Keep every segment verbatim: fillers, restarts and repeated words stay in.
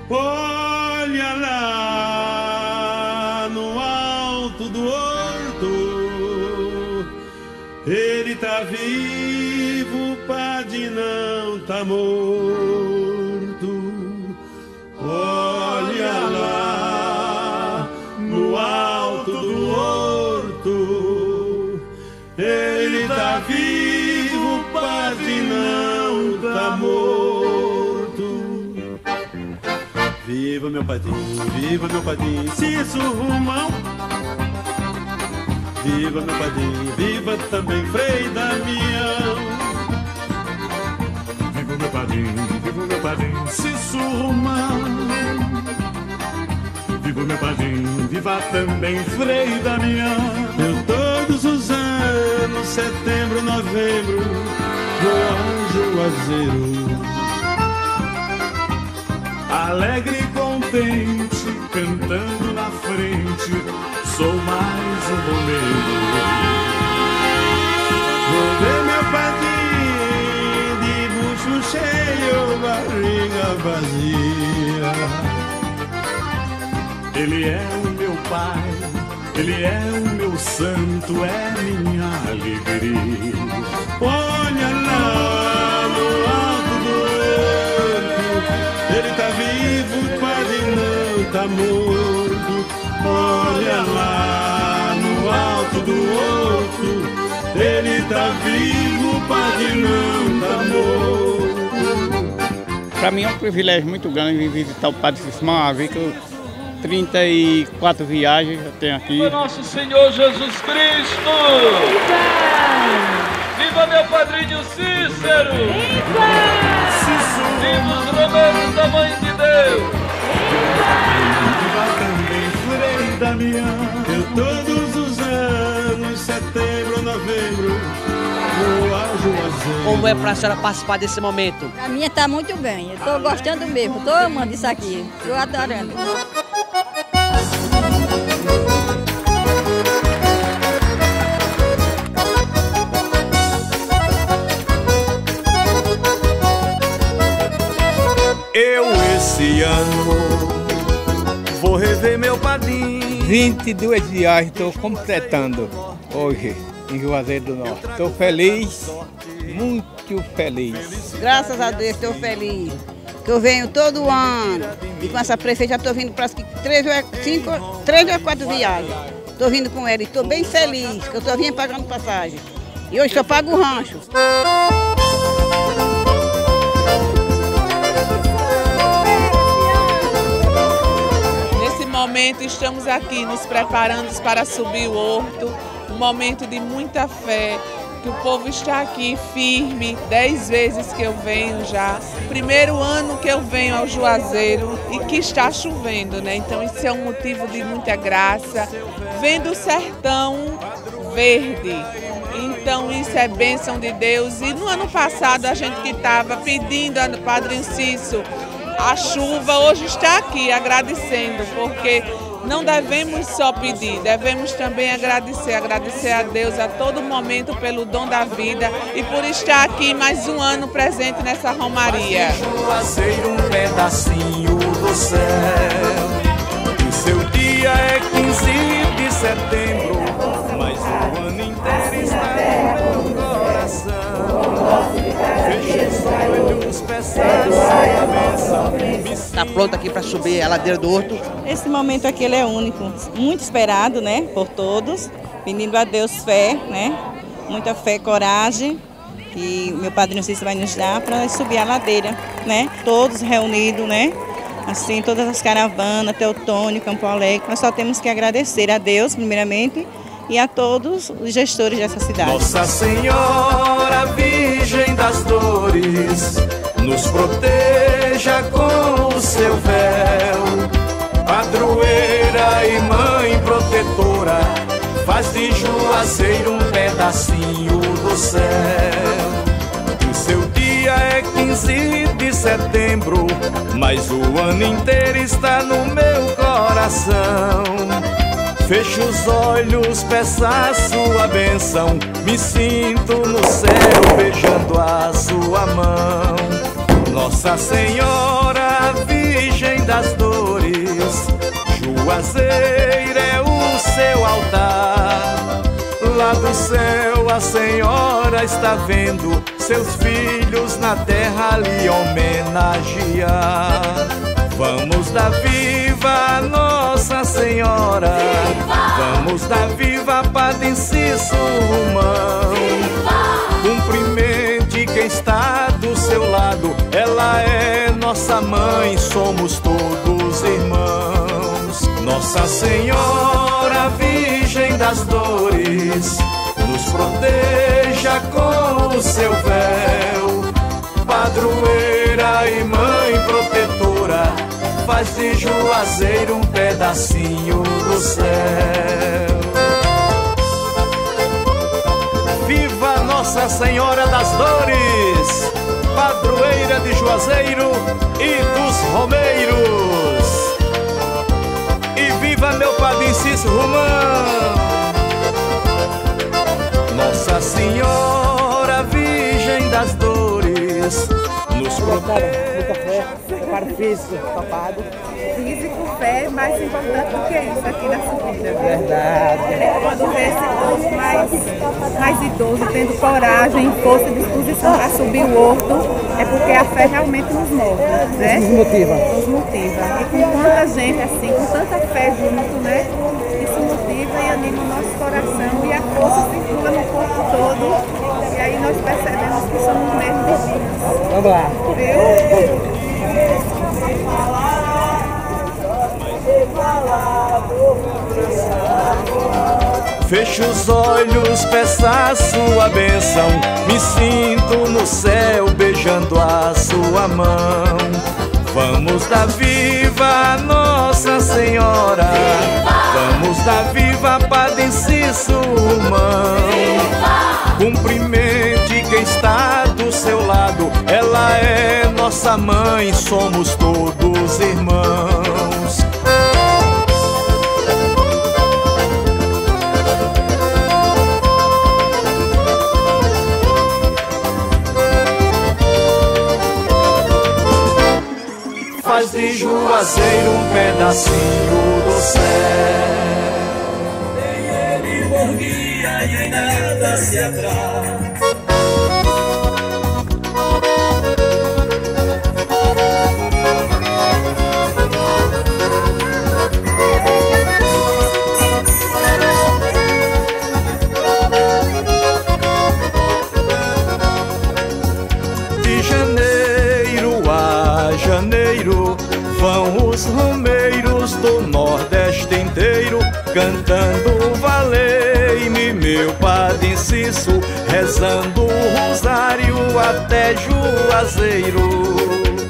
Olha lá no alto do horto, ele tá vivo, o padre não tá morto. Olha lá no alto do horto, ele tá vivo, o padre não tá morto. Viva meu padrinho, viva meu padrinho, Cício Romão. Viva meu padrinho, viva também Frei Damião. Viva meu padrinho, viva meu padrinho, Cício Romão. Viva meu padrinho, viva também Frei Damião. Eu todos os anos, setembro, novembro, vou ao Juazeiro. Alegre e contente, cantando na frente, sou mais um bombeiro. Vou ver meu padrinho de bucho cheio, barriga vazia. Ele é o meu pai, ele é o meu santo, é minha alegria. Olha lá no alto do horto, ele tá vivo, o padre não tá morto. Olha lá no alto do horto, ele tá vivo, o padre não tá morto. Para mim é um privilégio muito grande vir visitar o Padre Cismar, ver que eu trinta e quatro viagens eu tenho aqui. Viva nosso Senhor Jesus Cristo! Viva meu padrinho Cícero! Viva! Viva os romeiros da Mãe de Deus! Viva também Frei Damião. Eu todos os anos, setembro, novembro, vou ao Juazeiro. Como é para a senhora participar desse momento? A minha tá muito bem, eu tô gostando mesmo, tô amando isso aqui, tô adorando. Eu esse ano vou rever meu padrinho. vinte e duas viagens estou completando hoje em Juazeiro do Norte. Estou feliz, muito feliz. Graças a Deus estou feliz, que eu venho todo ano e com essa prefeita já estou vindo para três ou cinco, três ou quatro viagens. Estou vindo com ela e estou bem feliz, que eu estou vindo pagando passagem. E hoje só pago o rancho. Nesse momento estamos aqui nos preparando para subir o horto, um momento de muita fé, que o povo está aqui firme, dez vezes que eu venho já. Primeiro ano que eu venho ao Juazeiro e que está chovendo, né? Então isso é um motivo de muita graça. Vendo o sertão verde, então isso é bênção de Deus. E no ano passado a gente que estava pedindo ao Padre Cício a chuva, hoje está aqui agradecendo, porque não devemos só pedir, devemos também agradecer, agradecer a Deus a todo momento pelo dom da vida e por estar aqui mais um ano presente nessa romaria. Juazeiro, um pedacinho do céu, o seu dia é quinze de setembro, mas o ano inteiro está no meu coração. Feche os olhos, peça a sua bênção. Está pronto aqui para subir a ladeira do horto? Esse momento aqui ele é único, muito esperado, né, por todos, pedindo a Deus fé, né, muita fé, coragem, que meu padrinho Cícero vai nos dar para subir a ladeira, né, todos reunidos, né, assim, todas as caravanas, Teotônio, Campo Alegre, nós só temos que agradecer a Deus, primeiramente, e a todos os gestores dessa cidade. Nossa Senhora Virgem das Dores, nos proteja com o seu véu, padroeira e mãe protetora, faz de Juazeiro um pedacinho do céu. O seu dia é quinze de setembro, mas o ano inteiro está no meu coração. Feche os olhos, peça a sua bênção, me sinto no céu beijando a sua mão. Nossa Senhora Virgem das Juazeiro é o seu altar. Lá do céu a Senhora está vendo seus filhos na terra lhe homenagear. Vamos dar viva a Nossa Senhora, vamos dar viva a Padre Inciso Romão. Cumprimente quem está do seu lado, ela é nossa mãe, somos todos irmãos. Nossa Senhora Virgem das Dores, nos proteja com o seu véu. Padroeira e mãe protetora, faz de Juazeiro um pedacinho do céu. Viva Nossa Senhora das Dores, padroeira de Juazeiro e dos Romeiros. E viva meu Padre Inciso Romão. Nossa Senhora Virgem das Dores, nos proteja. Muita fé, preparo físico, papado. Físico, fé, mais importante do que isso aqui na subida. Verdade. Quando vê esse povo mais, mais idoso, tendo coragem, força e disposição para subir o horto, é porque a fé realmente nos move, né? Nos motiva. Nos motiva. E com tanta gente assim, com tanta fé junto, né? Isso motiva e anima o nosso coração e a força circula no corpo todo. E aí nós percebemos que somos mesmo divinos. Vamos lá. Viu? Feche os olhos, peça a sua bênção. Me sinto no céu beijando a sua mão. Vamos dar viva a Nossa Senhora, vamos dar viva a Padre Inciso Romão. Cumprimente quem está do seu lado, ela é nossa mãe, somos todos irmãos. Faz de Juazeiro um pedacinho do céu. Nem ele por guia e em nada se atrai. De janeiro a janeiro vão os romeiros do Nordeste inteiro cantando valei-me meu Padre Inciso, rezando o rosário até Juazeiro.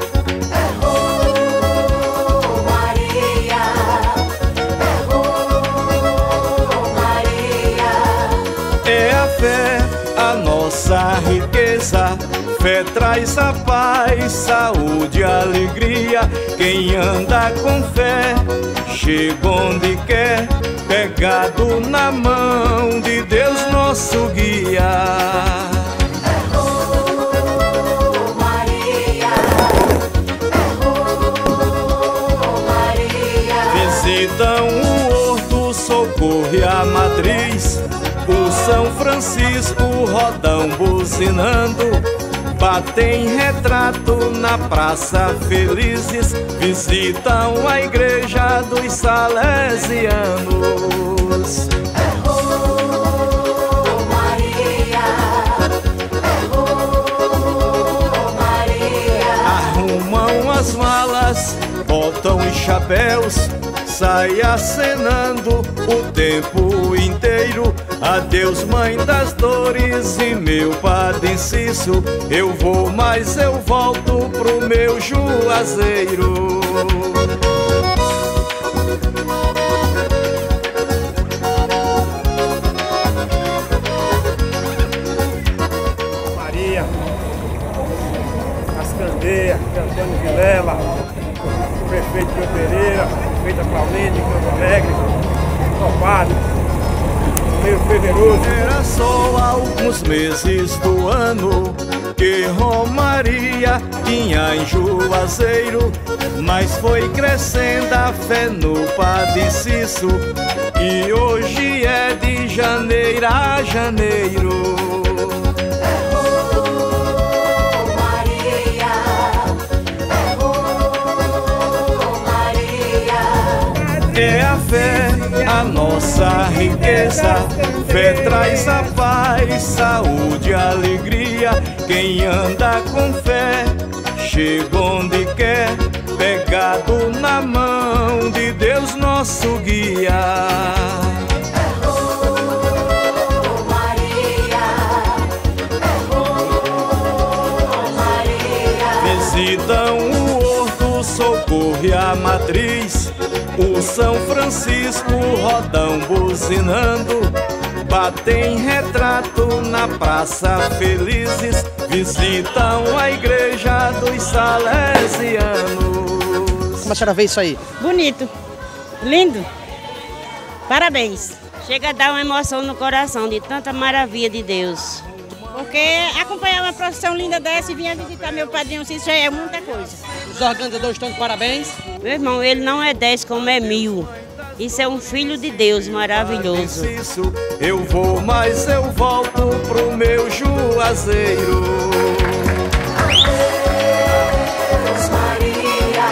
A nossa riqueza, fé traz a paz, saúde e alegria. Quem anda com fé, chega onde quer, pegado na mão de Deus nosso guia. Visitam o horto, Socorro e a Matriz, o São Francisco rodam buzinando, batem retrato na praça felizes, visitam a igreja dos salesianos. Arrumam as malas, botam os chapéus, sai acenando o tempo inteiro. Adeus, Mãe das Dores e meu Padre Inciso, eu vou, mas eu volto pro meu Juazeiro. Maria, Cascandeia, Antônio Vilela, o prefeito Pio Pereira, prefeita Paulina de Campo Alegre, o padre, meio fervoroso. Era só alguns meses do ano, que Romaria tinha em Juazeiro, mas foi crescendo a fé no Padre Cício, e hoje é de janeiro a janeiro. É a fé, a nossa riqueza. Fé traz a paz, saúde e alegria. Quem anda com fé, chega onde quer, pegado na mão de Deus, nosso guia. Visitam o horto, Socorro e a Matriz, o São Francisco rodam buzinando, batem retrato na praça felizes, visitam a igreja dos salesianos. Como a senhora vê isso aí? Bonito, lindo, parabéns. Chega a dar uma emoção no coração de tanta maravilha de Deus. Porque acompanhar uma procissão linda dessa e vir visitar meu padrinho Cício já é muita coisa. Os organizadores estão de parabéns. Meu irmão, ele não é dez como é mil. Isso é um filho de Deus maravilhoso. Eu vou, mas eu volto pro meu Juazeiro. Adeus, Maria.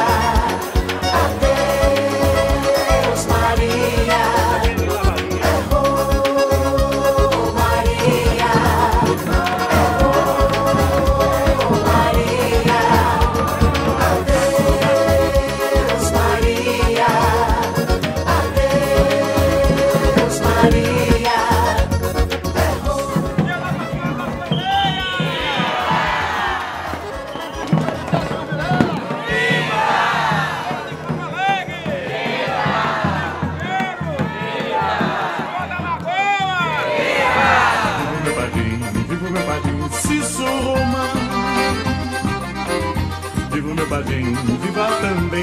Adeus, Maria. Oh, Maria. Oh, Maria. Adeus, Maria. Adeus, Maria. Viva meu padrinho, Cício Romão. Viva meu padrinho, viva também